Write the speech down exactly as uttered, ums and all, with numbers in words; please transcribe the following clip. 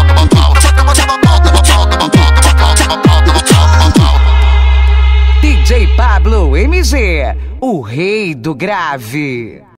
pau, toma pau. Toma, toma pau, toma pau, toma pau, toma pau, toma pau, toma pau, toma pau. D J Pablo M G, o rei do grave.